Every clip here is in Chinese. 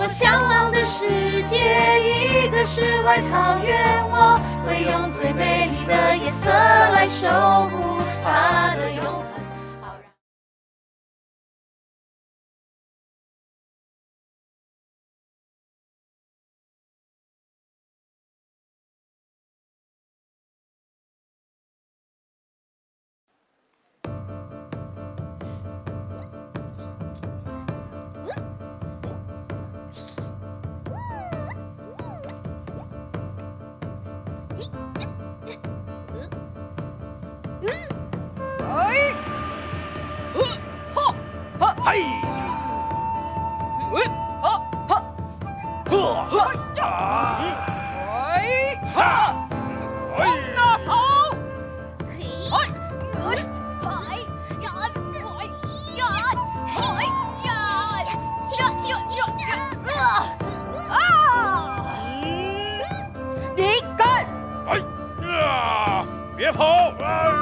我向往的世界，一个世外桃源，我会用最美丽的颜色来守护它的永恒。 别跑！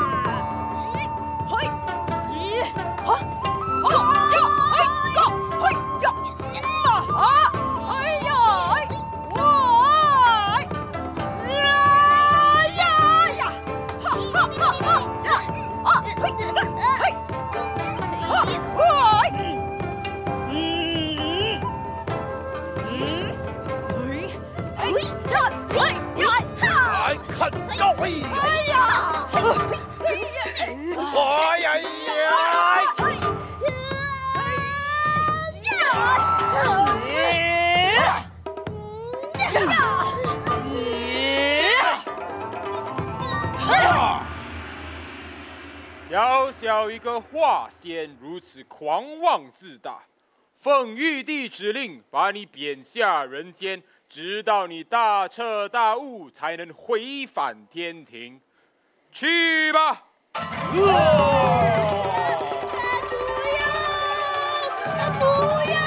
小小一个画仙如此狂妄自大，奉玉帝指令把你贬下人间，直到你大彻大悟，才能回返天庭。去吧！不要！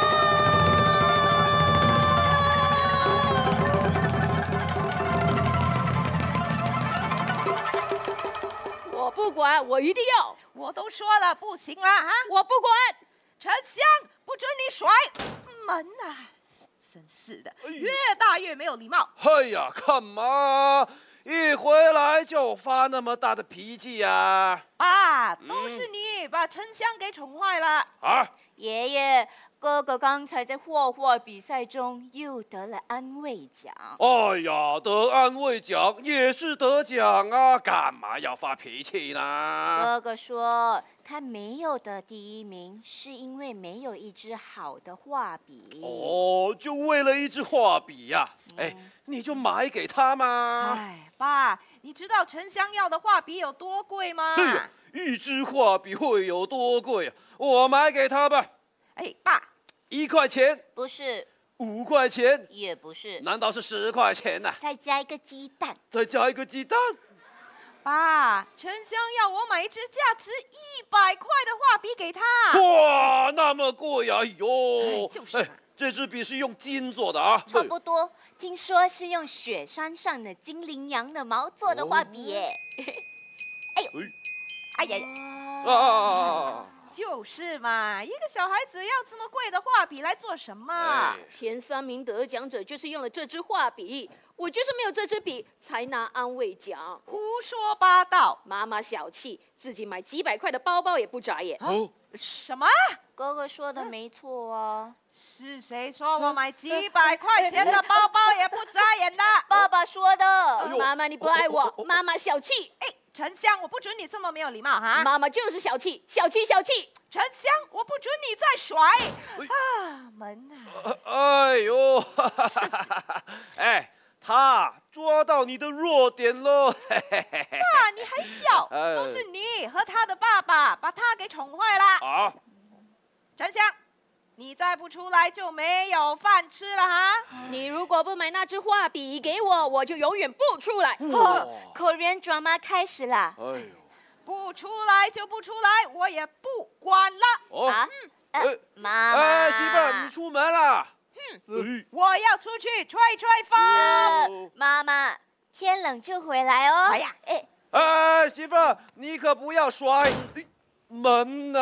我不管，我一定要！ 我都说了不行了啊！ 我不管！ 沉香，不准你甩门啊！真是的，越大越没有礼貌。 哎呀，干嘛？一回来就发那么大的脾气呀？ 爸，都是你把沉香给宠坏了。 啊！ 爷爷，哥哥刚才在画画比赛中又得了安慰奖。 哎呀，得安慰奖也是得奖啊，干嘛要发脾气呢？ 哥哥说他没有得第1名，是因为没有一支好的画笔。 哦，就为了一支画笔呀？哎，你就买给他嘛。 哎，爸，你知道沉香要的画笔有多贵吗？ 哎呀，一支画笔会有多贵啊？我买给他吧。 哎，爸 ，1块钱？ 不是。 5块钱？ 也不是。 难道是10块钱呢？ 再加一个鸡蛋。 再加一个鸡蛋？ 爸，沉香要我买一支价值100块的画笔给他。 哇，那么贵啊！哎呦， 就是嘛。 这支笔是用金做的啊？ 差不多，听说是用雪山上的精灵羊的毛做的画笔耶。哎呦， 哎呀啊！ 就是嘛，一个小孩子要这么贵的画笔来做什么？ 前3名得奖者就是用了这支画笔，我就是没有这支笔才拿安慰奖。 胡说八道！ 妈妈小气，自己买几百块的包包也不眨眼。 哦， 什么？ 哥哥说的没错啊。 是谁说我买几百块钱的包包也不眨眼的？ 爸爸说的。 妈妈，你不爱我，妈妈小气。 哎，沉香，我不准你这么没有礼貌哈！ 妈妈就是小气，小气，小气。 沉香，我不准你再甩！啊，门啊！ 哎呦，哎，他抓到你的弱点喽！ 爸，你还笑？都是你和他的爸爸把他给宠坏了。 啊！ 沉香，你再不出来就没有饭吃了哈！ 你如果不买那支画笔给我，我就永远不出来。 Korean drama 开始了。 哎呦， 不出来就不出来，我也不管了。 啊？妈妈。 哎，媳妇儿，你出门了。 我要出去吹吹风。 妈妈，天冷就回来哦。 哎呀， 哎，媳妇儿，你可不要摔门呐！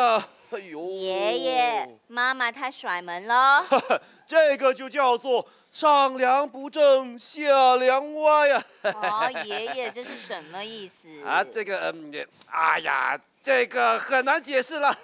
哎呦， 爷爷，妈妈太甩门了。 这个就叫做上梁不正下梁歪呀。 哦，爷爷，这是什么意思？ 啊，这个哎呀，这个很难解释了。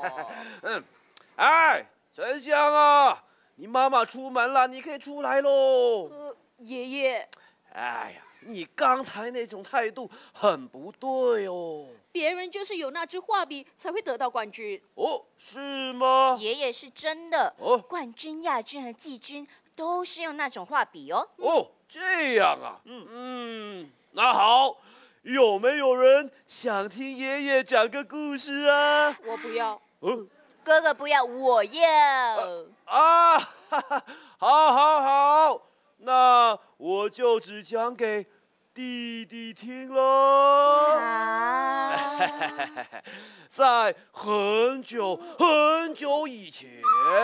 哎，真香啊！你妈妈出门了，你可以出来喽。 爷爷， 哎呀，你刚才那种态度很不对哦。 别人就是有那支画笔才会得到冠军。 哦，是吗？ 爷爷是真的。 哦， 冠军、亚军和季军都是用那种画笔哦。 哦，这样啊。那好，有没有人想听爷爷讲个故事啊？ 我不要。 哥哥不要，我要。 啊，哈哈，好，那我就只讲给弟弟听喽。 好。 在很久很久以前，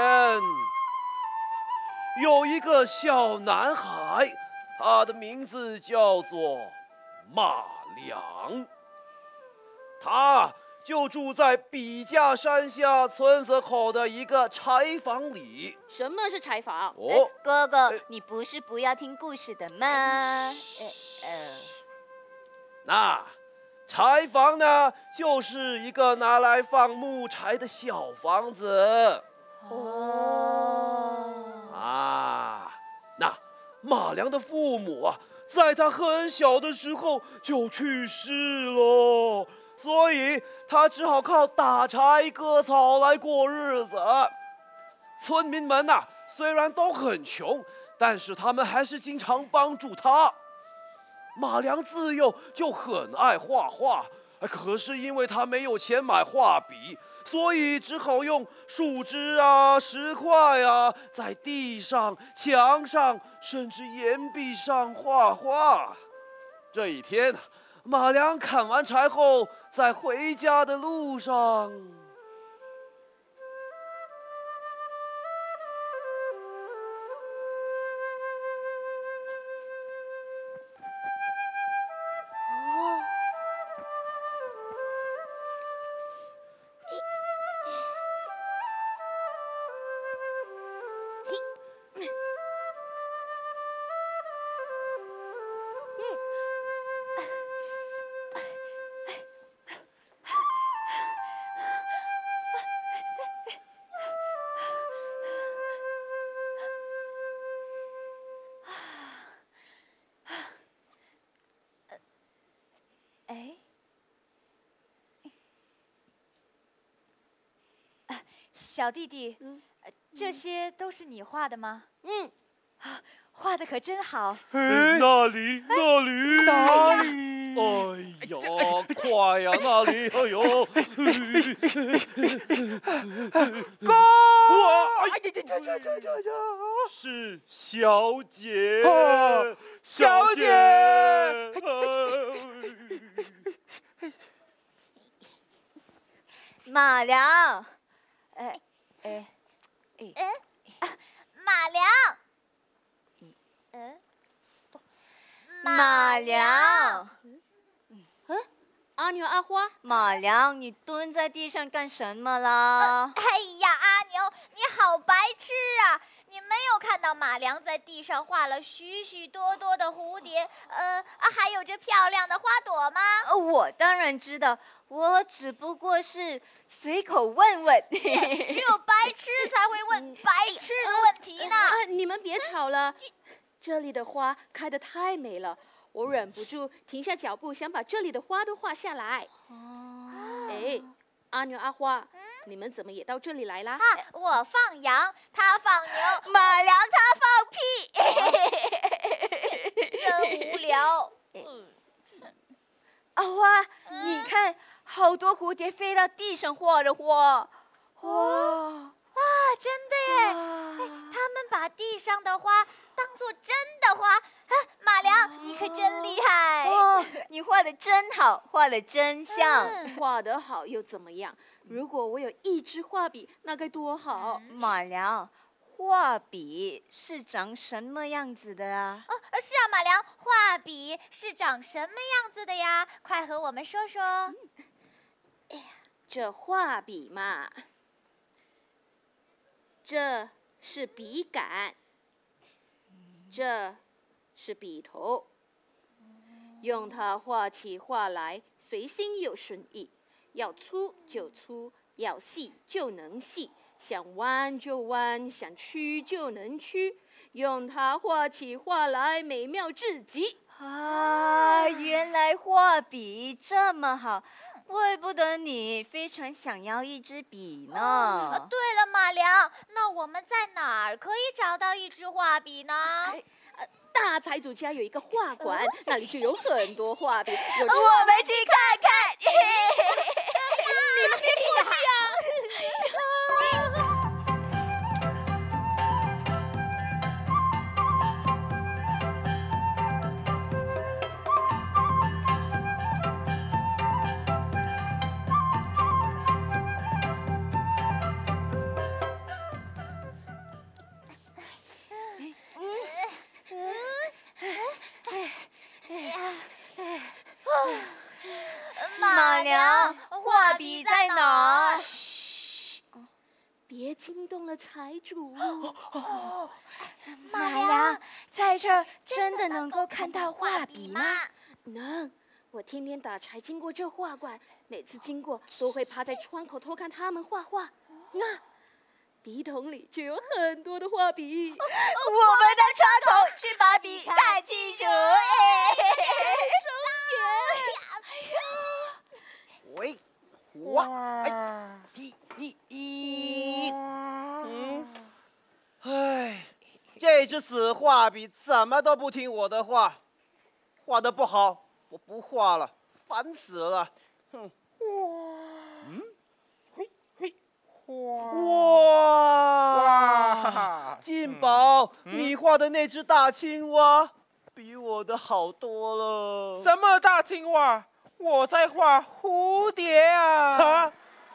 有一个小男孩，他的名字叫做马良，他就住在笔架山下村子口的一个柴房里。 什么是柴房？ 哦， 哥哥，你不是不要听故事的吗？ 那柴房呢，就是一个拿来放木柴的小房子。那马良的父母啊，在他很小的时候就去世了，所以他只好靠打柴割草来过日子。村民们呐，虽然都很穷，但是他们还是经常帮助他。马良自幼就很爱画画，可是因为他没有钱买画笔，所以只好用树枝啊、石块啊，在地上、墙上，甚至岩壁上画画。这一天，马良砍完柴后，在回家的路上， 小弟弟，这些都是你画的吗？画的可真好。 那里？哎呀，快呀，那里！哎呦，哇！是小姐，小姐。 马良，马良， 阿牛阿花， 马良，你蹲在地上干什么啦？ 哎呀，阿牛，你好白痴啊！你没有看到马良在地上画了许许多多的蝴蝶，还有这漂亮的花朵吗？ 我当然知道，我只不过是随口问问。 只有白痴才会问白痴的问题呢。 你们别吵了，这里的花开得太美了，我忍不住停下脚步，想把这里的花都画下来。阿牛阿花，你们怎么也到这里来啦？ 我放羊，他放牛， 马良他放屁，真无聊。 阿花，你看，好多蝴蝶飞到地上画着花。 哇，真的耶！他们把地上的花当作真的花。马良，你可真厉害！ 你画的真好，画的真像。 画得好又怎么样？如果我有一支画笔，那该多好！ 马良，画笔是长什么样子的啊？ 是啊，马良，画笔是长什么样子的呀？快和我们说说。 这画笔嘛，这是笔杆，这是笔头，用它画起画来随心又顺意，要粗就粗，要细就能细，想弯就弯，想曲就能曲，用它画起画来美妙至极。 啊，原来画笔这么好，怪不得你非常想要一支笔呢。 对了，马良，那我们在哪儿可以找到一支画笔呢？ 大财主家有一个画馆，那里就有很多画笔。 我们去看看。 你们别过去呀！ 马良，画笔在哪儿？ 嘘，别惊动了财主。 马良，在这儿真的能够看到画笔吗？ 能，我天天打柴经过这画馆，每次经过都会趴在窗口偷看他们画画。那笔筒里就有很多的画笔。 我们到窗口去把笔看清楚。 喂，画，哎，这只死画笔怎么都不听我的话，画得不好，我不画了，烦死了。哼。哇！金宝，你画的那只大青蛙，比我的好多了。 什么大青蛙？我在画蝴蝶啊！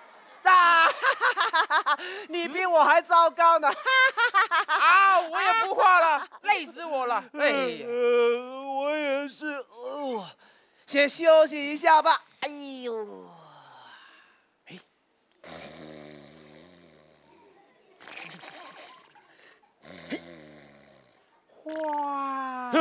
你比我还糟糕呢！ 啊，我也不画了，累死我了！哎呀， 我也是，先休息一下吧。哎呦， 哇！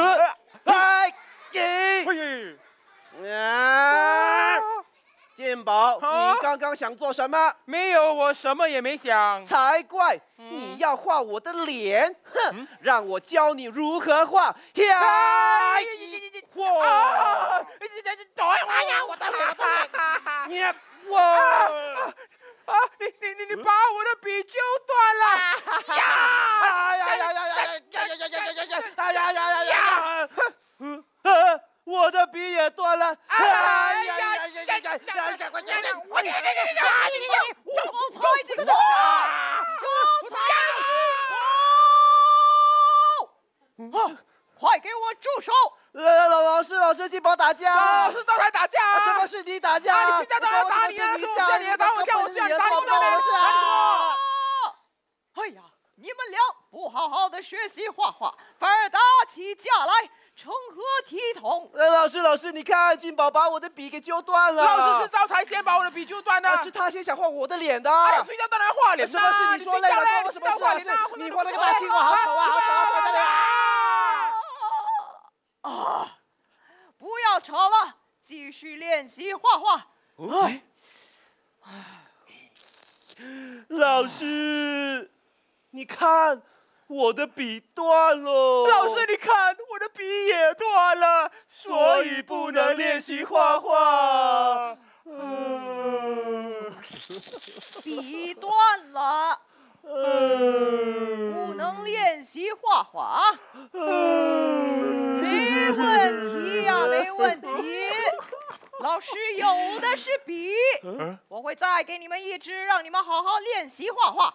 金宝，你刚刚想做什么？ 没有，我什么也没想。 才怪！你要画我的脸，哼！让我教你如何画。哇！ 哎呀，我的脸！ 你哇！ 你把我的笔揪断了！ 我的笔也断了！ 快给我住手！ 老师，金宝打架！ 老师招财打架！ 什么是你打架？ 你去家长打你啊！是我叫你的，打我叫我是你打我的事啊！哎呀，你们俩不好好的学习画画，反而打起架来，成何体统？ 老师，你看金宝把我的笔给揪断了。 老师是招财先把我的笔揪断的， 是他先想画我的脸的。 哎呀，睡觉当然画脸。 什么事？你说累了，关我什么事啊？你画那个大青蛙，好丑啊，好丑啊，快点啊！不要吵了，继续练习画画。 老师，你看我的笔断了。 老师，你看我的笔也断了， 所以不能练习画画。 笔断了，不能练习画画。没问题呀，没问题。老师有的是笔，我会再给你们一支，让你们好好练习画画。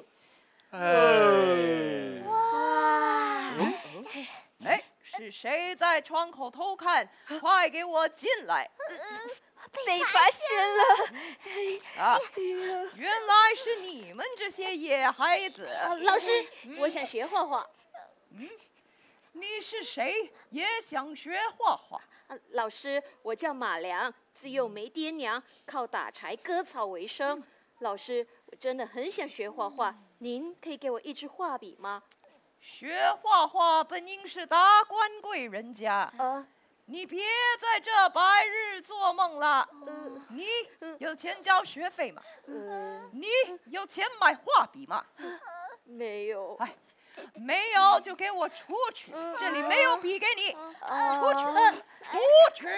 哎，是谁在窗口偷看？快给我进来！ 被发现了！ 啊，原来是你们这些野孩子！ 老师，我想学画画。 你是谁？也想学画画？ 老师，我叫马良，自幼没爹娘，靠打柴割草为生。老师，我真的很想学画画，您可以给我一支画笔吗？ 学画画本应是达官贵人家，你别在这白日做梦了。你有钱交学费吗？你有钱买画笔吗？ 没有。 哎，没有就给我出去！这里没有笔给你，出去！出去！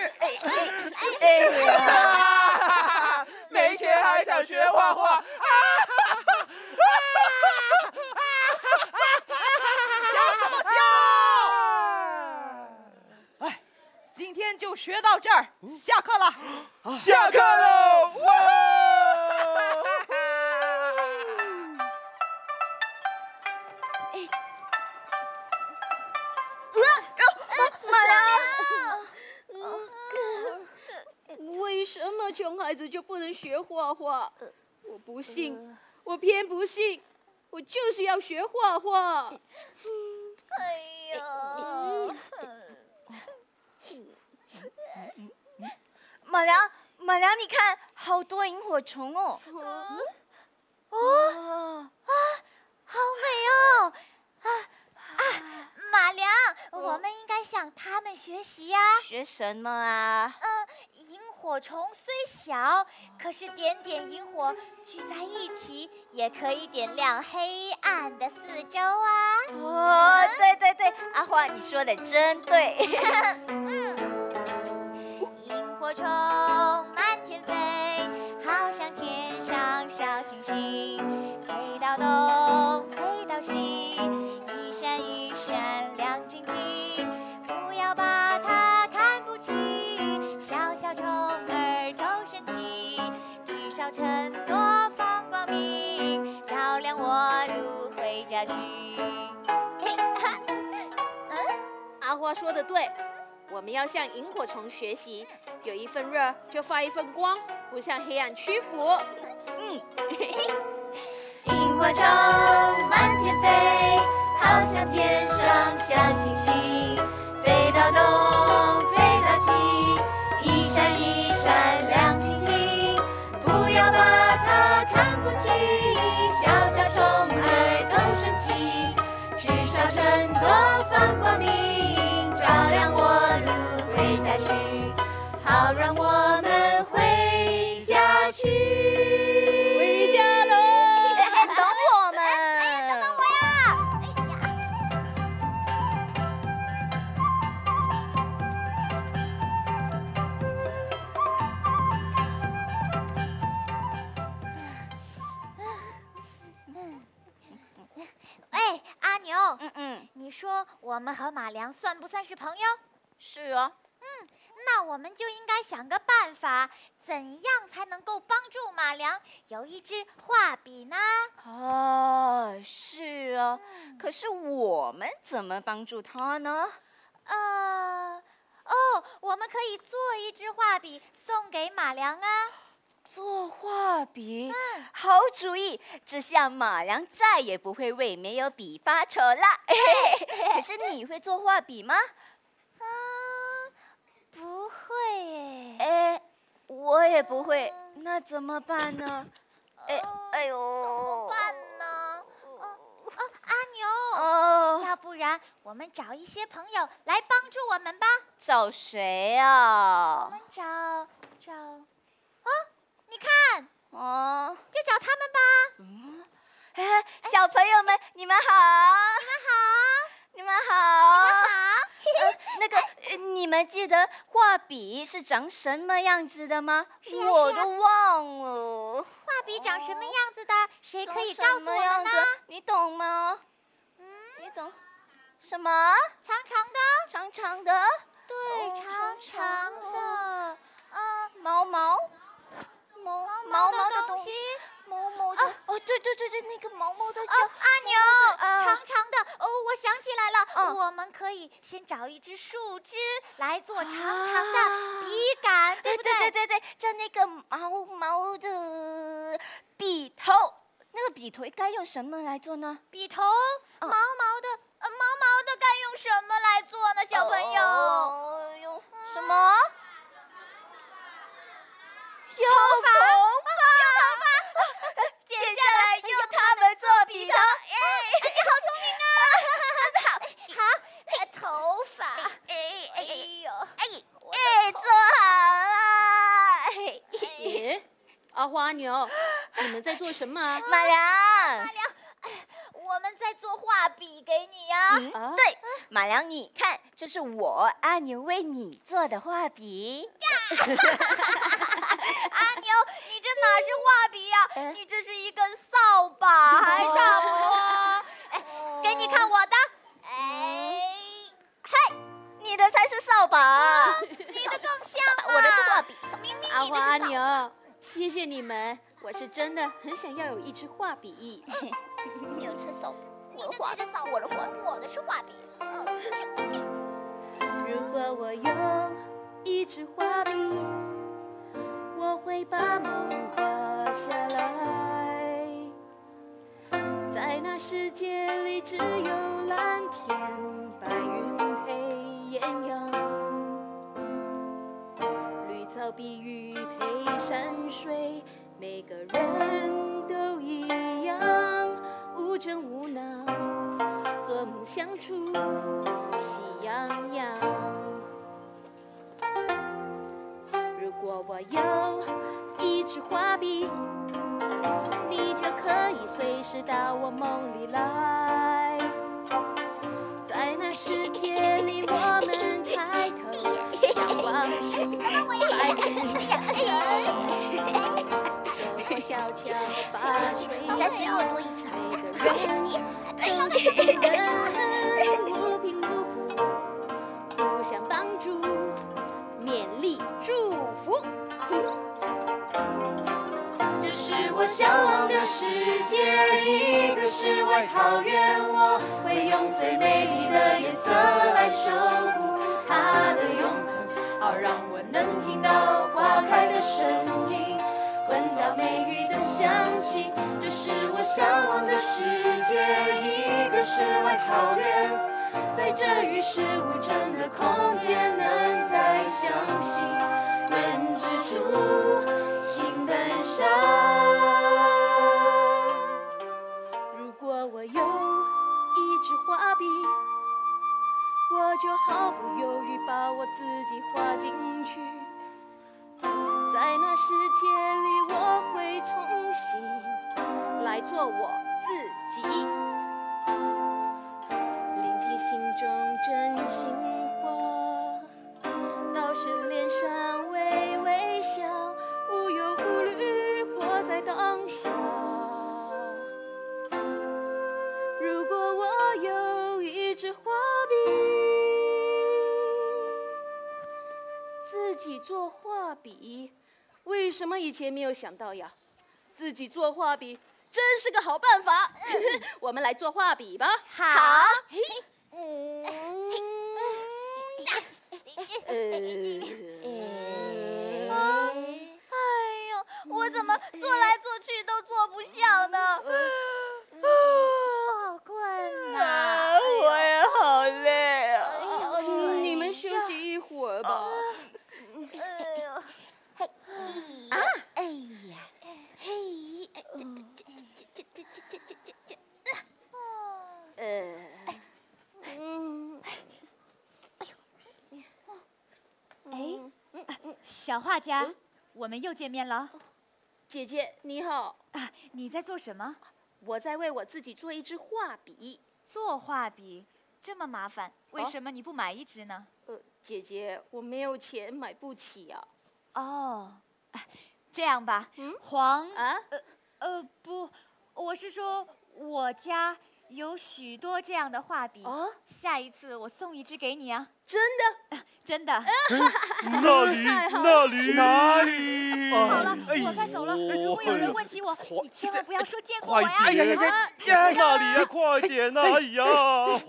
没钱还想学画画？ 笑什么笑？哎，今天就学到这儿，下课了。 下课喽！哇！ 马良， 为什么穷孩子就不能学画画？我不信，我偏不信，我就是要学画画。 哎呦！ 马良，你看，好多萤火虫哦！ 好美哦！马良，我们应该向他们学习呀。 学什么啊？ 萤火虫虽小，可是点点萤火聚在一起，也可以点亮黑暗的四周啊。 对，阿花，你说的真对。 萤火虫满天飞，好像天上小星星，飞到东，飞到西，一闪一闪亮晶晶。不要把它看不起，小小虫儿都神奇，至少衬托放光明，照亮我路回家去。 阿花说的对，我们要向萤火虫学习，有一份热就发一份光，不向黑暗屈服。 萤火虫满天飞，好像天上小星星，飞到东，飞到西，一闪一闪亮晶晶。不要把它看不起，小小虫儿都神奇，至少衬托放光明，照亮我路回家去，好让我们回家去。 回家喽！ 等我们！ 等我呀！哎，阿牛，你说我们和马良算不算是朋友？ 是啊。 那我们就应该想个办法，怎样才能够帮助马良有一支画笔呢？ 是啊。可是我们怎么帮助他呢？ 我们可以做一支画笔送给马良啊。 做画笔，好主意！这下马良再也不会为没有笔发愁啦。可是你会做画笔吗？ 不会耶。我也不会，那怎么办呢？哎呦， 怎么办呢？阿牛，要不然我们找一些朋友来帮助我们吧。 找谁啊？ 我们找，你看，就找他们吧。 小朋友们，你们好！你们好！你们记得画笔是长什么样子的吗？我都忘了。 画笔长什么样子的？谁可以告诉我们呢？ 你懂吗？你懂？什么？ 长长的。 长长的？ 对，长长的。 毛毛的东西。毛毛的。对，那个毛毛在叫。 阿牛，长长的。我想起来了，我们可以先找一只树枝来做长长的笔杆，对不对？ 对，叫那个毛毛的笔头。那个笔头该用什么来做呢？ 笔头，毛毛的该用什么来做呢？小朋友， 用什么？ 阿花阿牛，你们在做什么啊？ 马良， 我们在做画笔给你呀。 对，马良，你看，这是我阿牛为你做的画笔。 阿牛，你这哪是画笔呀？你这是一根扫把，还差不多。哎，给你看我的。 嘿，你的才是扫把， 你的更像啊。 我的是画笔。 明明阿花阿你的是扫把。 牛，谢谢你们，我是真的很想要有一支画笔。 有只手， 你的才是扫把，我的是画笔。 如果我有一支画笔，我会把梦画下来。在那世界里，只有蓝天白云配艳阳，绿草碧玉配山水，每个人都一样，无争无恼，和睦相处，喜洋洋。如果我有一支画笔，你就可以随时到我梦里来。在那世界里，我们抬头仰望出白云山海，走过小桥把水洗，每个人都是人，无贫无富，互相帮助，勉励祝福。这是我向往的世界，一个世外桃源，我会用最美丽的颜色来守护它的永恒，好让我能听到花开的声音，闻到美玉的香气。这是我向往的世界，一个世外桃源，在这与世无争的空间，能再相信人之初性本善。如果我有一支画笔，我就毫不犹豫把我自己画进去。在那世界里，我会重新来做我自己，聆听心中真心话，倒是脸上微微笑，无忧无虑，活在当下。如果我有一支画笔，自己做画笔，为什么以前没有想到呀？自己做画笔真是个好办法。我们来做画笔吧。 好。 哎呦，我怎么做来做去都做不像呢？好困呐！ 我也好累啊。 你们休息一会儿吧。 哎呀，嘿， 小画家，我们又见面了。 姐姐你好。 你在做什么？ 我在为我自己做一支画笔。 做画笔这么麻烦，为什么你不买一支呢？ 姐姐，我没有钱，买不起啊。 哦，这样吧，不，我是说我家有许多这样的画笔，下一次我送一支给你啊。 真的？ 真的。 哪里？ 好了，我该走了。如果有人问起我，你千万不要说见过我呀。 快点！哪里呀？快点呐！哎呀！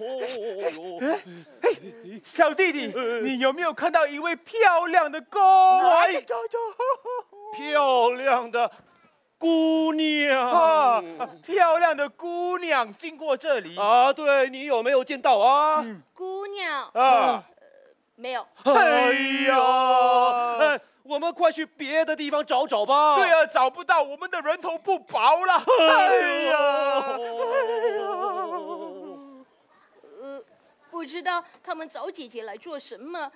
小弟弟，你有没有看到一位漂亮的漂亮的姑娘漂亮的姑娘经过这里啊？对，你有没有见到啊？ 姑娘啊？ 没有。 哎呀！我们快去别的地方找找吧。 对啊，找不到，我们的人头不保了。 哎呀！ 不知道他们找姐姐来做什么。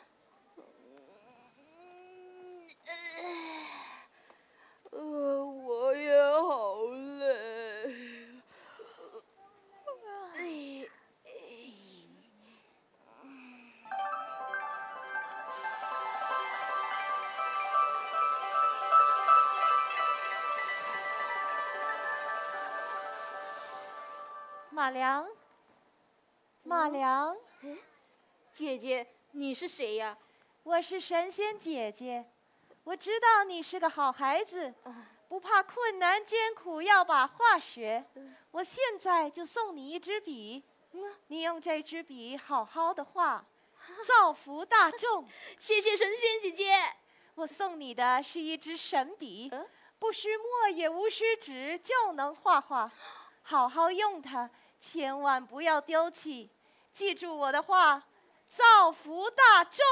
马良，马良， 姐姐，你是谁呀？ 我是神仙姐姐，我知道你是个好孩子，不怕困难艰苦，要把画学。我现在就送你一支笔，你用这支笔好好的画，造福大众。 谢谢神仙姐姐。 我送你的是一支神笔，不需墨也无需纸就能画画，好好用它，千万不要丢弃。记住我的话，造福大众。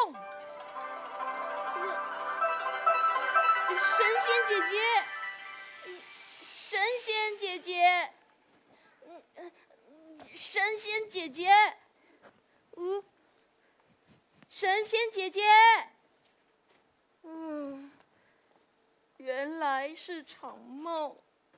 神仙姐姐，神仙姐姐，神仙姐姐，神仙姐姐，原来是场梦。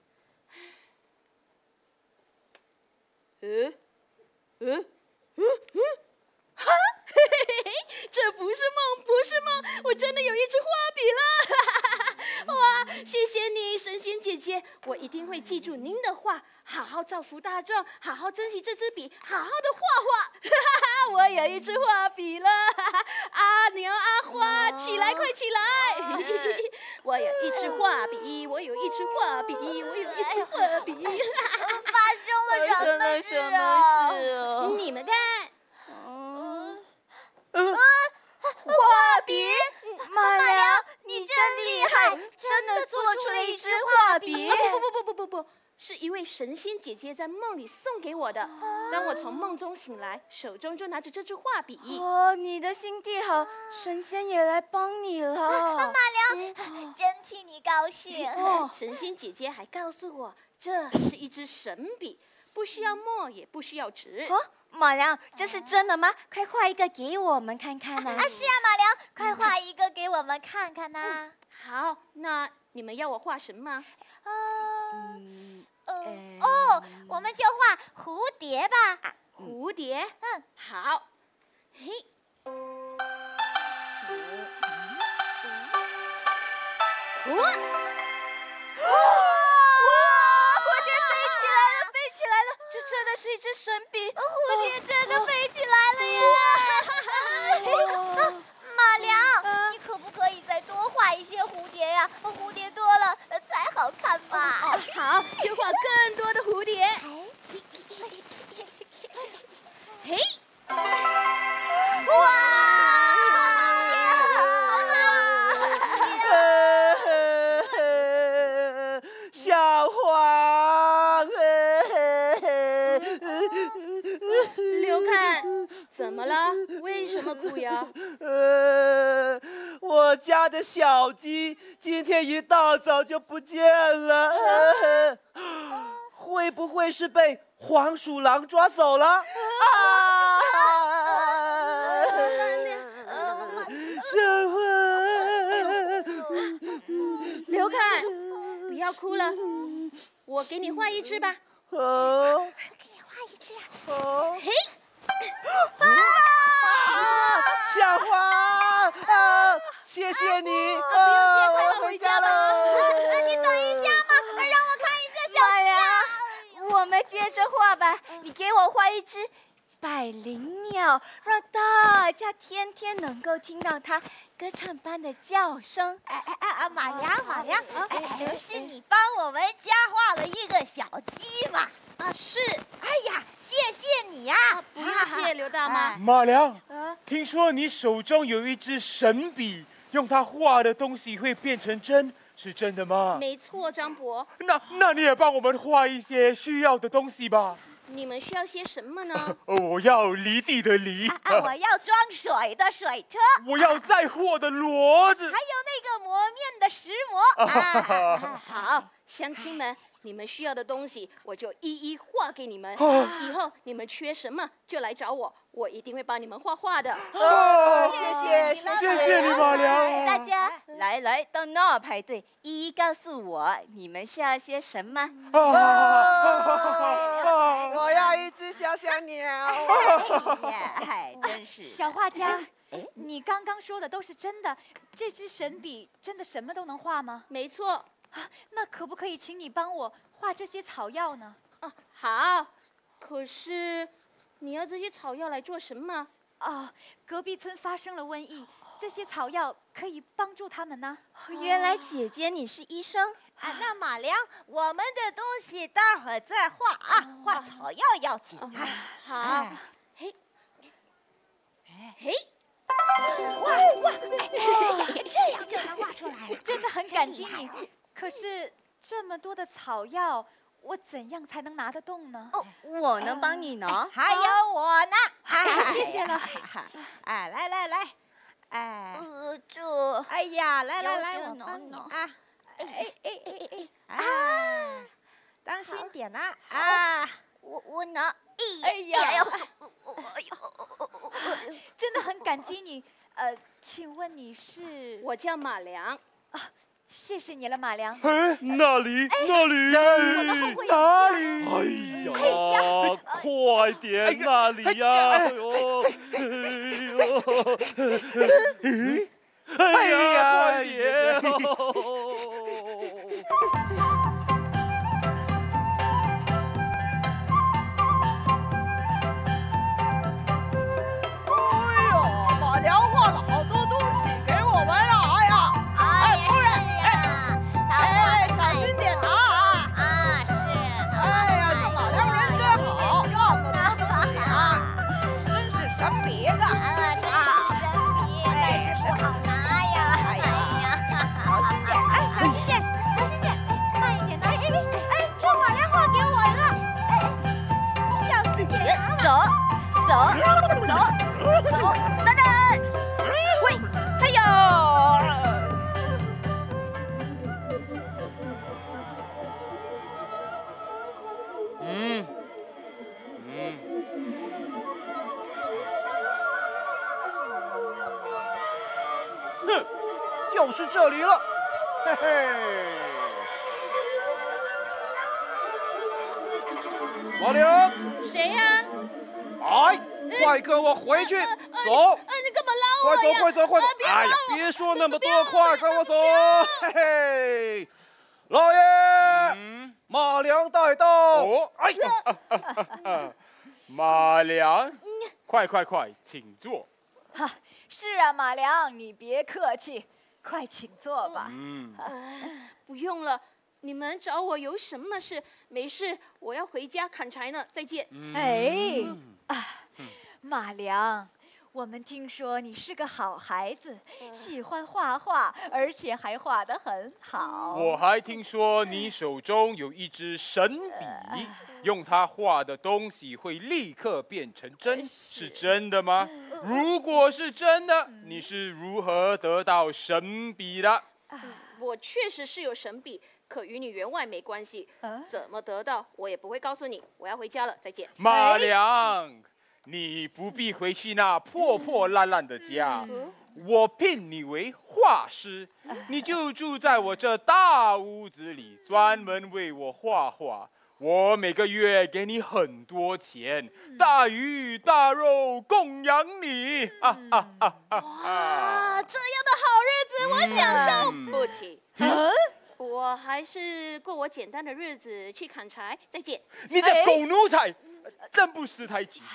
哈，这不是梦，不是梦，我真的有一支画笔了！哇，谢谢你，神仙姐姐，我一定会记住您的话，好好造福大众，好好珍惜这支笔，好好的画画。我有一支画笔了！阿牛阿花，起来，快起来！我有一支画笔，我有一支画笔，我有一支画笔。 发生了什么事啊？ 你们看。 画笔，马良，你真厉害，真的做出了一支画笔。 不，是一位神仙姐姐在梦里送给我的。当我从梦中醒来，手中就拿着这支画笔。 你的心地好，神仙也来帮你了。 马良，真替你高兴。 神仙姐姐还告诉我，这是一支神笔，不需要墨，也不需要纸。 马良，这是真的吗？快画一个给我们看看呐！ 是啊，马良，快画一个给我们看看呐。 好，那你们要我画什么？ 我们就画蝴蝶吧。 蝴蝶？好。嘿。 这真的是一支神笔， 蝴蝶真的飞起来了耶！马良，你可不可以再多画一些蝴蝶呀？蝴蝶多了才好看嘛。 好，就画更多的蝴蝶。嘿， 哇！ 小黄， 刘看，怎么了？为什么哭呀？ 我家的小鸡今天一大早就不见了，会不会是被黄鼠狼抓走了？小黄， 刘看，不要哭了，我给你画一只吧。 给你画一只啊。 嘿。 小黄，谢谢你， 不用谢，快回家了。 你等一下嘛，让我看一下小鸡啊。 我们接着画吧，你给我画一只百灵鸟，让大家天天能够听到它歌唱般的叫声。 马良，是你帮我们家画了一个小鸡嘛？ 是。 哎呀，谢谢你呀！ 不用谢，刘大妈。 马良，听说你手中有一支神笔，用它画的东西会变成真，是真的吗？ 没错，张伯。 那你也帮我们画一些需要的东西吧。 你们需要些什么呢？ 我要犁地的犁， 我要装水的水车， 我要载货的骡子， 还有那个磨面的石磨。 好，乡亲们，你们需要的东西我就一一画给你们。以后你们缺什么就来找我，我一定会帮你们画画的。 谢谢你，马良。 大家来到那排队，一一告诉我你们需要些什么。 我要一只小小鸟。 真是小画家，你刚刚说的都是真的？这支神笔真的什么都能画吗？ 没错。 那可不可以请你帮我画这些草药呢？ 好， 可是，你要这些草药来做什么？ 哦，隔壁村发生了瘟疫，这些草药可以帮助他们呢。 原来姐姐你是医生。 那马良，我们的东西待会儿再画啊，画草药要紧。 好，嘿，嘿。 哇，这样就能画出来了， 真的很感激你。可是这么多的草药，我怎样才能拿得动呢？ 我能帮你拿。 还有我呢。 谢谢了。 来， 这…… 哎呀，来，我拿帮你啊！当心点啦啊！ 我拿。 哎呀！ 真的很感激你。请问你是？ 我叫马良。 谢谢你了，马良。 哎，那里， 哪里？ 哎呀，快点，那里呀！哎呀，快点！ 马良画了好多东西给我们了，哎呀！夫人，小心点拿啊！ 是。 哎呀，这马良人真好，这么多东西啊，真是神笔的。 真是神笔，但是不好拿呀！哎呀，小心点，小心点， 慢一点呢。 这马良画给我了，你小心点。 走，等等，喂，还有。 哼，就是这里了，嘿嘿。马良， 谁呀？ 哎，快跟我回去，走！ 你干嘛拉我呀？ 快走！哎呀，别说那么多，快跟我走！嘿嘿，老爷，马良带到。 哎呀，马良，快，请坐。 是啊，马良，你别客气，快请坐吧。 不用了，你们找我有什么事？没事，我要回家砍柴呢。再见。 马良，我们听说你是个好孩子，喜欢画画，而且还画得很好。 我还听说你手中有一支神笔，用它画的东西会立刻变成真，是真的吗？如果是真的，你是如何得到神笔的？ 我确实是有神笔，可与你员外没关系。怎么得到，我也不会告诉你。我要回家了，再见。 马良，你不必回去那破烂的家，我聘你为画师，你就住在我这大屋子里，专门为我画画。我每个月给你很多钱，大鱼大肉供养你。 哇，这样的好日子我享受不起。我还是过我简单的日子，去砍柴。再见。 你这狗奴才，真不识抬举。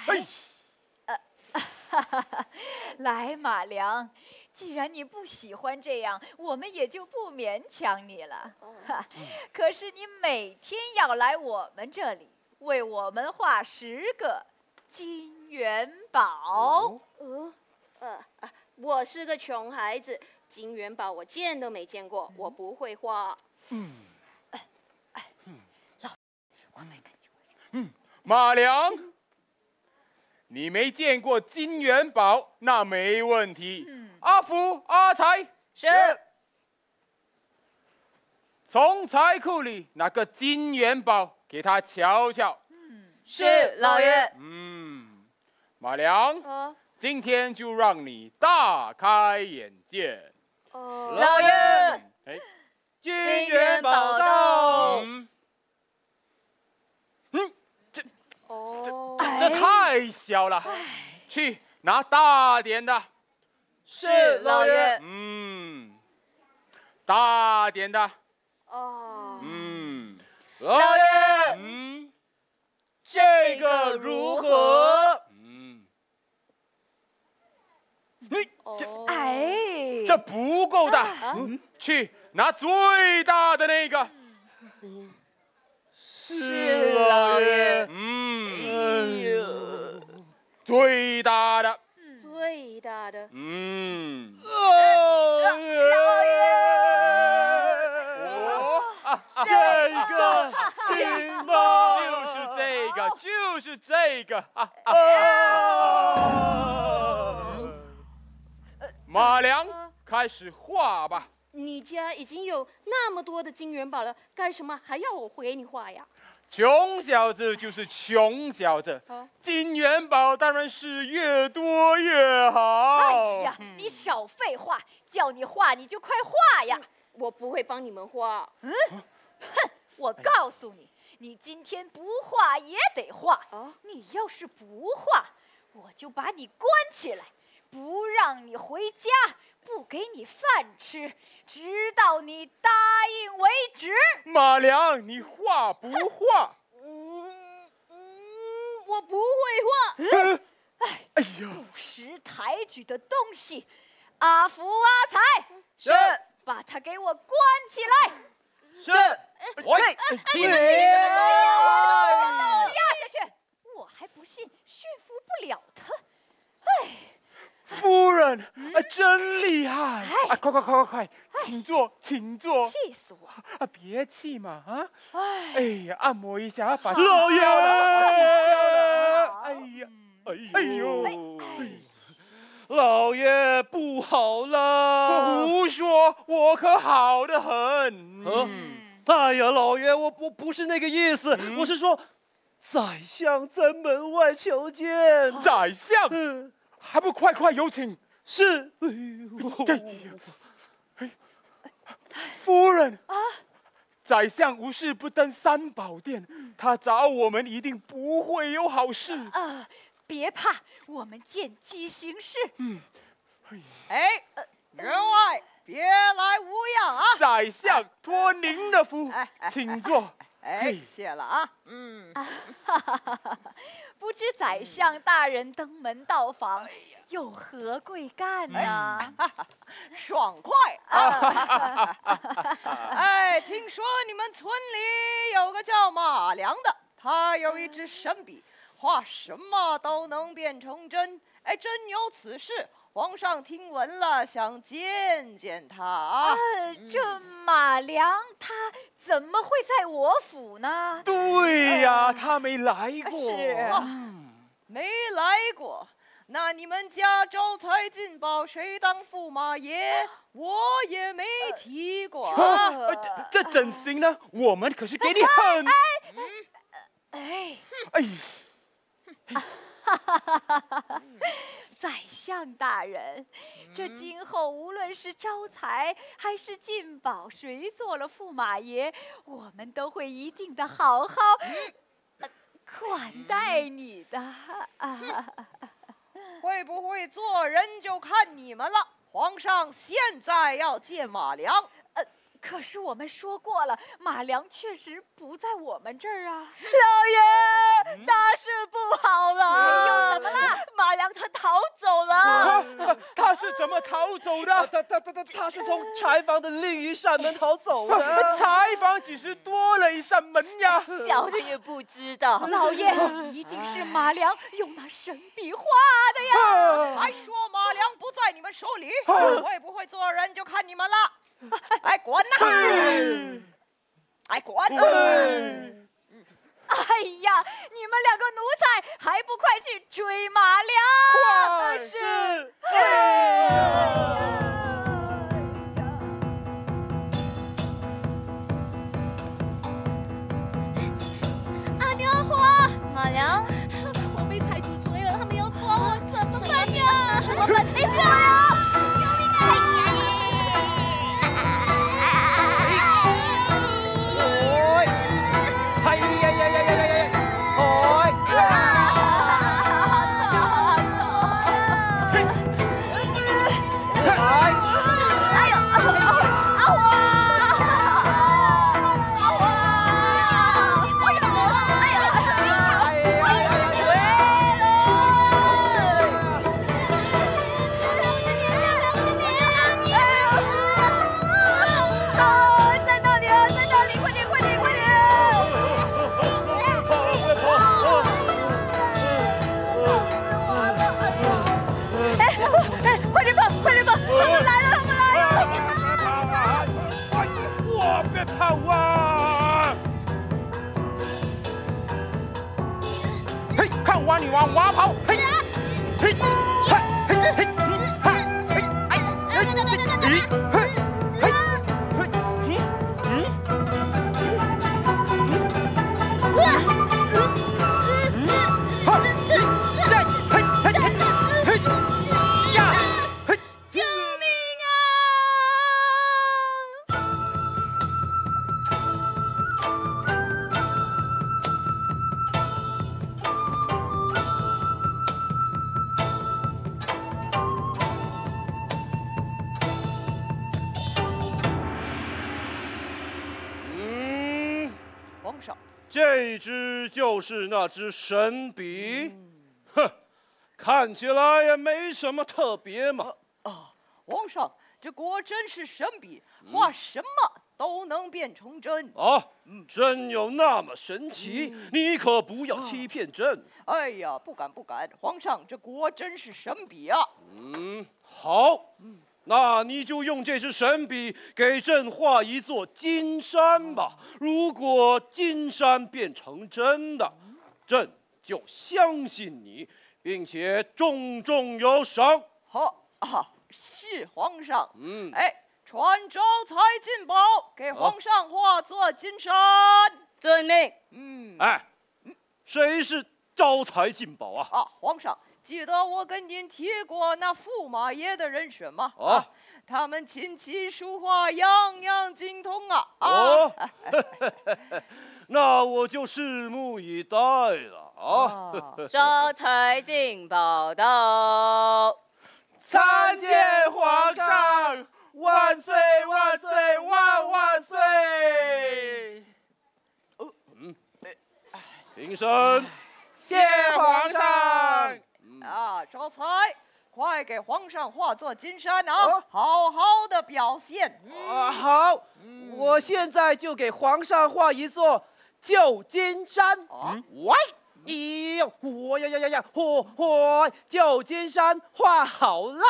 来，马良，既然你不喜欢这样，我们也就不勉强你了。可是你每天要来我们这里，为我们画10个金元宝。 我是个穷孩子，金元宝我见都没见过，我不会画。 我们看。 马良，你没见过金元宝，那没问题。阿福、阿财， 是。 从财库里拿个金元宝给他瞧瞧。 是，老爷。 马良，今天就让你大开眼界。 老爷，金元宝到。 这太小了，去拿大点的。 是，老爷。 大点的。 老爷。 这个如何？ 哎， 这不够大，去拿最大的那个。 是老爷。 最大的。 最大的。 老爷。这个行吗？ 就是这个。马良，开始画吧。 你家已经有那么多的金元宝了，干什么还要我给你画呀？ 穷小子就是穷小子，金元宝当然是越多越好。 哎呀，你少废话，叫你画你就快画呀！ 我不会帮你们画。 哼，我告诉你，你今天不画也得画。你要是不画，我就把你关起来，不让你回家，不给你饭吃，直到你答应为止。 马良，你画不画？ 我不会画。 哎呀， 不识抬举的东西！阿福阿财， 是， 把他给我关起来。 是。 喂，你们凭什么把我的刀压下去？我还不信驯服不了他。哎。 夫人，真厉害！快，请坐，请坐。 气死我！ 别气嘛，哎呀，按摩一下，把老爷。 哎呦， 老爷不好了！ 胡说，我可好得很。 哎呀，老爷，我不是那个意思，我是说，宰相在门外求见。 宰相。还不快有请！ 是。 夫人宰相无事不登三宝殿，他找我们一定不会有好事。 别怕，我们见机行事。 员外别来无恙啊！ 宰相托您的福，请坐。 谢了啊。 不知宰相大人登门到访，有何贵干呢？ 爽快！听说你们村里有个叫马良的，他有一支神笔，画什么都能变成真。真有此事，皇上听闻了，想见见他。 这马良他怎么会在我府呢？ 对呀，他没来过。 是， 没来过。那你们家招财进宝谁当驸马爷？我也没提过。 这怎行呢？我们可是给你很…… 宰相大人，这今后无论是招财还是进宝，谁做了驸马爷，我们都会一定的好好款待你的。 会不会做人就看你们了。皇上现在要见马良。 可是我们说过了，马良确实不在我们这儿啊。 老爷，大事不好了！ 又怎么了？ 马良他逃走了。 他是怎么逃走的？ 他是从柴房的另一扇门逃走的。 柴房只是多了一扇门呀。 小的也不知道。 老爷，一定是马良用那神笔画的呀。 还说马良不在你们手里，会不会做人就看你们了。滚呐！滚！ 哎呀，你们两个奴才，还不快去追马良！ 是。 阿娘花， 马良， 我被财主追了，他们要抓我，怎么办呀？ 怎么办？你不要！救命啊！ 好啊！ 嘿，看我女王蛙跑，嘿，嘿，嘿，嘿，嘿，哈，嘿，哎，嘿，嘿，嘿。 这只就是那只神笔，哼，看起来也没什么特别嘛。 皇上，这果真是神笔，画什么都能变成真。 真有那么神奇？你可不要欺骗朕。 哎呀，不敢不敢，皇上，这果真是神笔啊。 好。那你就用这支神笔给朕画一座金山吧。如果金山变成真的，朕就相信你，并且重有赏。 好啊，是皇上。传招财进宝，给皇上画座金山。 遵命。 谁是招财进宝啊？ 皇上。记得我跟您提过那驸马爷的人选吗？他们琴棋书画样样精通啊！ 那我就拭目以待了。 招财进宝到， 参见皇上，万岁万岁万万岁！ 平身。 谢皇上。 招财，快给皇上画座金山啊！好好的表现。 好，我现在就给皇上画一座旧金山。喂，旧金山画好了。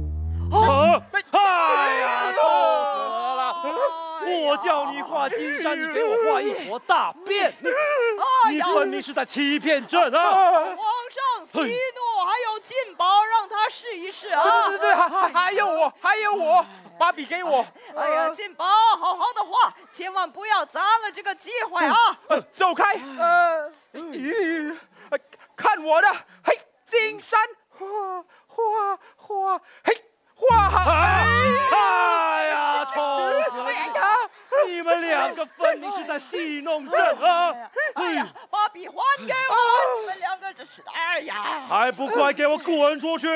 哎呀，臭死了！我叫你画金山，你给我画一坨大便，你分明是在欺骗朕啊！ 皇上息怒，还有进宝，让他试一试啊！ 对，还有我，把笔给我。 哎呀，进宝，好好的画，千万不要砸了这个机会啊！ 走开！看我的，嘿，金山画，嘿。画好！ 哎呀，臭死了！你们两个分明是在戏弄朕啊！ 哎呀，把笔还给我！你们两个真是……哎呀， 还不快给我滚出去！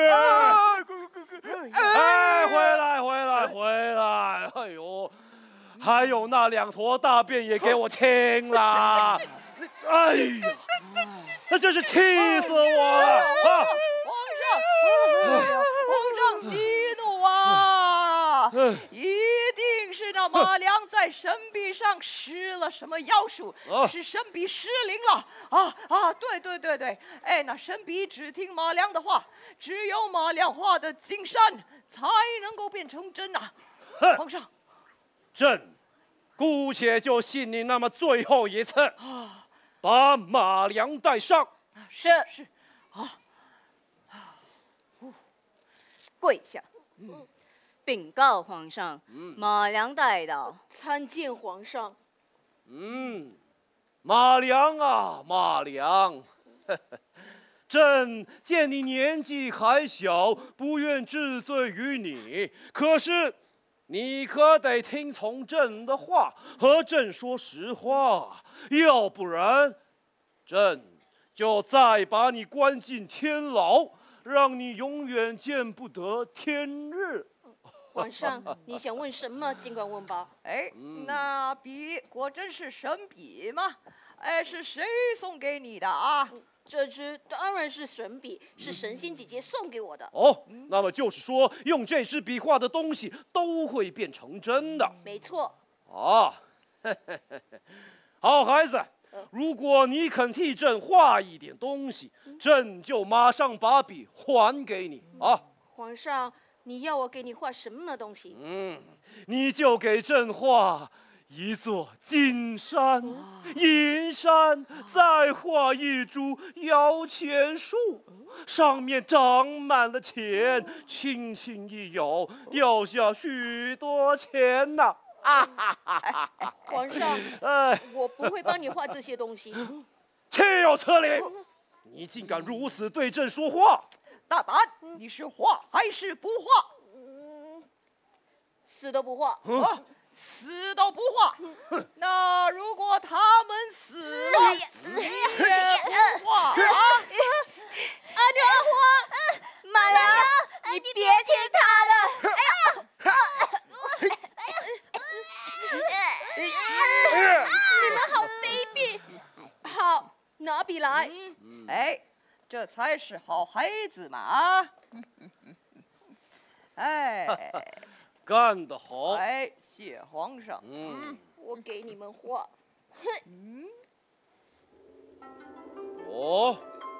哎，回来！哎呦，还有那2坨大便也给我清了！哎呀，那真是气死我了！ 皇上息怒啊！一定是那马良在神笔上施了什么妖术，使神笔失灵了。对，那神笔只听马良的话，只有马良画的金山才能够变成真啊！皇上， 朕姑且就信你那么最后一次，把马良带上。 是。跪下，禀告皇上，马良带到。 参见皇上。 马良啊，马良，朕见你年纪还小，不愿治罪于你，可是你可得听从朕的话，和朕说实话，要不然朕就再把你关进天牢，让你永远见不得天日。 皇上，你想问什么？尽管问吧。 那笔果真是神笔吗？是谁送给你的啊？ 这支当然是神笔，是神仙姐姐送给我的。 那么就是说，用这支笔画的东西都会变成真的。 没错。 好孩子，如果你肯替朕画一点东西，朕就马上把笔还给你啊！ 皇上，你要我给你画什么东西？ 你就给朕画一座金山、银山，再画一株摇钱树，上面长满了钱，轻轻一摇，掉下许多钱呐！ 皇上，我不会帮你画这些东西。 岂有此理！你竟敢如此对朕说话！ 大胆，你是画还是不画？ 死都不画。 死都不画。那如果他们死了，你也不画啊？ 阿花，马良，你别听他的。 你们好卑鄙！好，拿笔来。 哎，这才是好孩子嘛啊！哎。 干得好！ 哎，谢皇上。 我给你们画。 哦。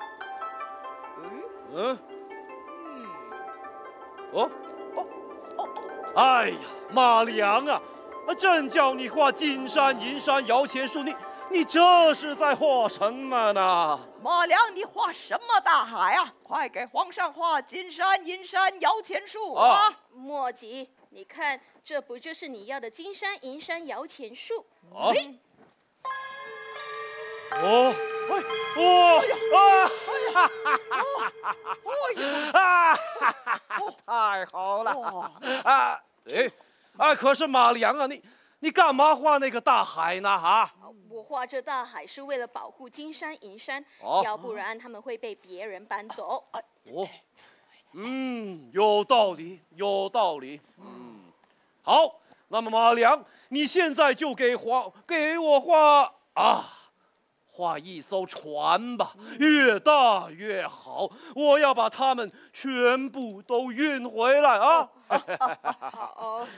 哎呀，马良啊，朕叫你画金山、银山、摇钱树，你这是在画什么呢？ 马良，你画什么大海啊？快给皇上画金山、银山、摇钱树啊！ 莫急。你看，这不就是你要的金山、银山、摇钱树？ 太好了！ 可是马良啊，你干嘛画那个大海呢？ 我画这大海是为了保护金山银山，要不然他们会被别人搬走。 有道理，有道理。好，那么马良，你现在就给我画一艘船吧，越大越好，我要把它们全部都运回来啊！ 好，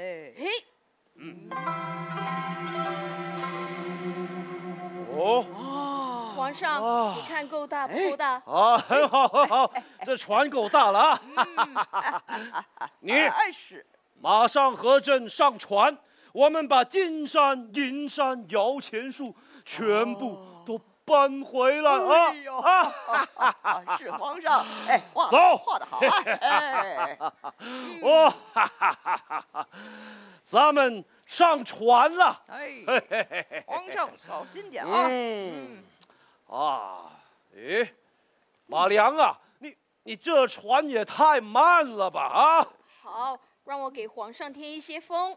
皇上，你看够大不够大？ 很好，很好，这船够大了啊！你马上和朕上船，我们把金山、银山、摇钱树全部都搬回来啊！ 是皇上， 走， 画得好啊！ 咱们上船了。 皇上小心点啊！马良啊，你这船也太慢了吧好，让我给皇上添一些风。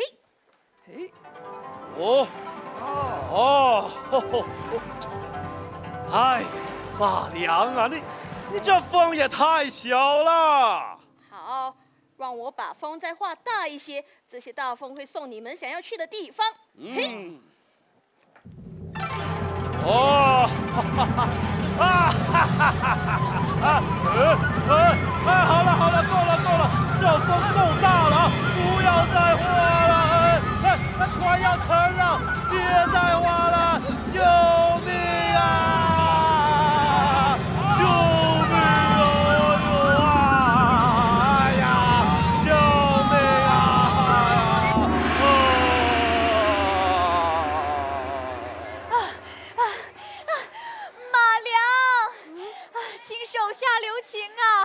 马良啊，你这风也太小了。 好，让我把风再画大一些，这些大风会送你们想要去的地方。 好了，够了，这风够大了，不要再画了！那船要沉了，别再画了！救命啊！救命啊！救命啊！ 马良，请手下留情啊！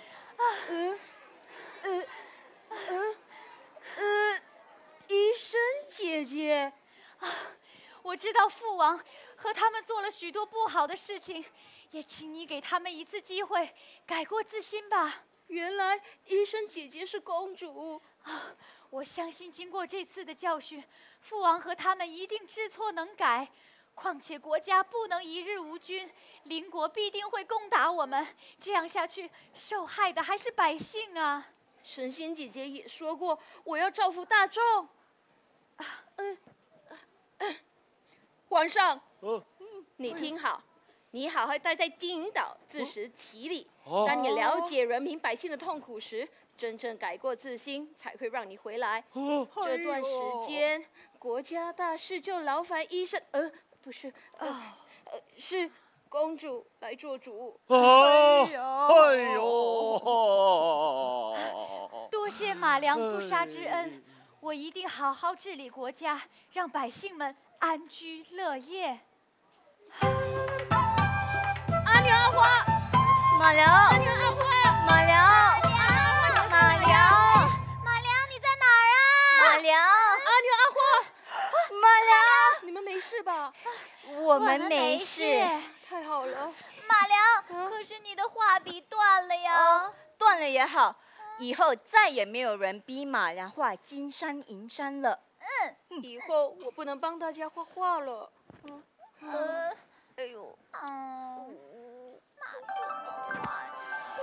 医生姐姐， 我知道父王和他们做了许多不好的事情，也请你给他们一次机会，改过自新吧。 原来医生姐姐是公主。 我相信经过这次的教训，父王和他们一定知错能改。况且国家不能一日无君，邻国必定会攻打我们，这样下去，受害的还是百姓啊！ 神仙姐姐也说过，我要造福大众。皇上，你听好，你好好待在金银岛，自食其力。当你了解人民百姓的痛苦时，真正改过自新，才会让你回来。这段时间，国家大事就劳烦医生，不是，是公主来做主。 多谢马良不杀之恩， 我一定好好治理国家，让百姓们安居乐业。 阿牛阿花， 马良， 阿牛阿花， 马良，马良， 马良，你在哪儿啊？ 马良， 阿牛阿花， 马良， 你们没事吧？ 我们没事。 太好了。 马良，可是你的画笔断了呀。 断了也好，以后再也没有人逼马良画金山银山了。 以后我不能帮大家画画了。 哎呦， 那怎么办？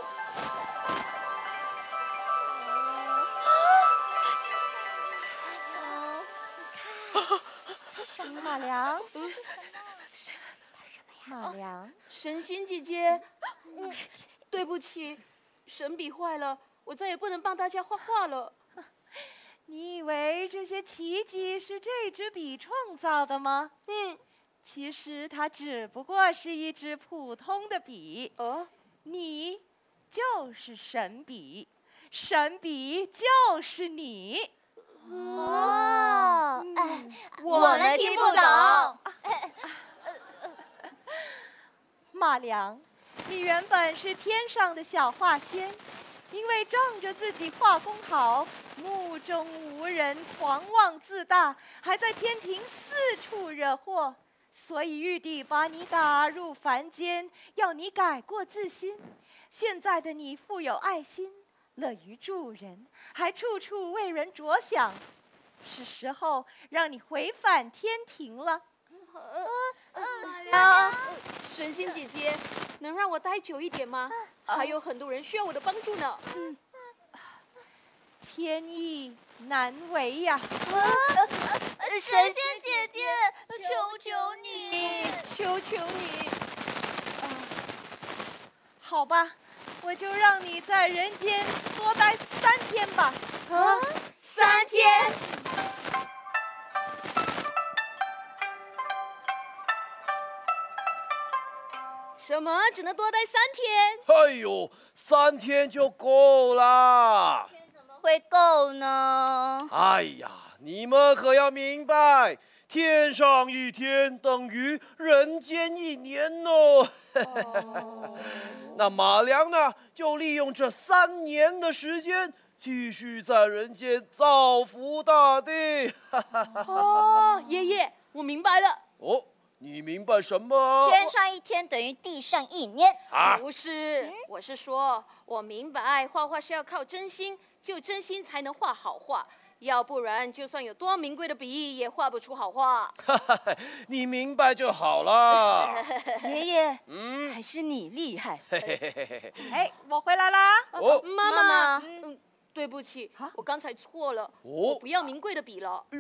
马良，马良， 神仙姐姐，对不起，神笔坏了，我再也不能帮大家画画了。 你以为这些奇迹是这支笔创造的吗？其实它只不过是一支普通的笔。你就是神笔，神笔就是你。 哦， 我们听不懂。 马良，你原本是天上的小画仙，因为仗着自己画工好，目中无人，狂妄自大，还在天庭四处惹祸，所以玉帝把你打入凡间，要你改过自新。现在的你富有爱心，乐于助人，还处处为人着想，是时候让你回返天庭了。 神仙姐姐，能让我待久一点吗？还有很多人需要我的帮助呢。 天意难违呀！ 神仙姐姐，求求你， 求求你！ 好吧，我就让你在人间多待3天吧。 3天。什么？只能多待3天？ 哎呦，3天就够啦！ 怎么会够呢？ 哎呀，你们可要明白，天上1天等于人间1年哦。那马良呢，就利用这3年的时间，继续在人间造福大地。 爷爷，我明白了。 你明白什么？ 天上1天等于地上1年。 不是，我是说，我明白画画是要靠真心，只有真心才能画好画，要不然就算有多名贵的笔，也画不出好画。 你明白就好了。 爷爷，还是你厉害。 哎，我回来啦。 妈妈，对不起，我刚才错了，我不要名贵的笔了。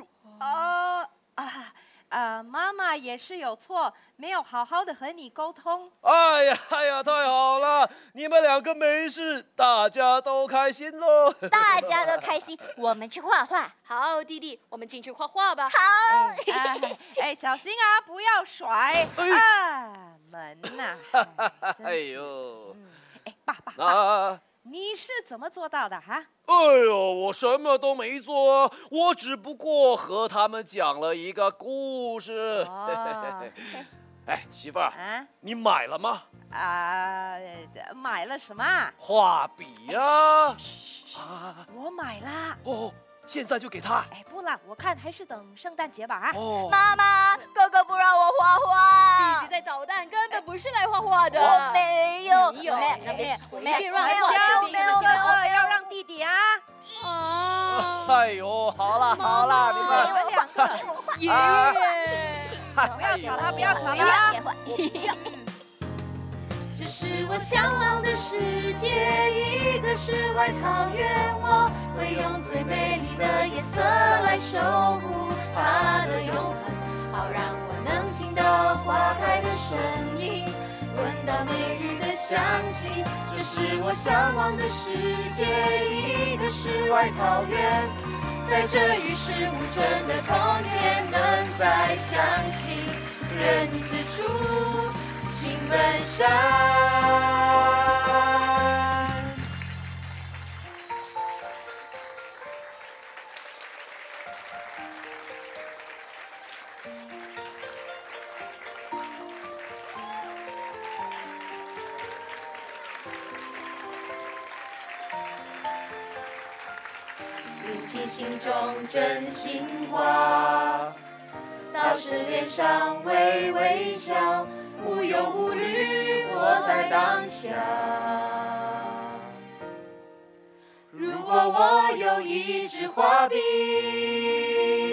妈妈也是有错，没有好好的和你沟通。 哎呀，太好了！你们2个没事，大家都开心喽。 大家都开心，我们去画画。 好，弟弟，我们进去画画吧。 好。 小心啊，不要甩门呐。 哎呦， 爸，你是怎么做到的哈？ 哎呦，我什么都没做，我只不过和他们讲了一个故事。哎，媳妇儿，你买了吗？ 买了什么？ 画笔呀。 我买了。 现在就给他。 不了，我看还是等圣诞节吧。 妈妈，哥哥不让我画画。 弟弟在捣蛋，根本不是来画画的。 我没有。 你有？那边随便让要让弟弟啊。 哎呦，好了，你们。 爷爷， 不要吵了，不要吵了。 这是我向往的世界，一个世外桃源，我会用最美丽的颜色来守护它的永恒，好让我能听到花开的声音，闻到每日的香气。这是我向往的世界，一个世外桃源，在这与世无争的空间，能再相信人之初性本善。 起心中真心话。道士脸上微微笑，无忧无虑活在当下。如果我有一支画笔，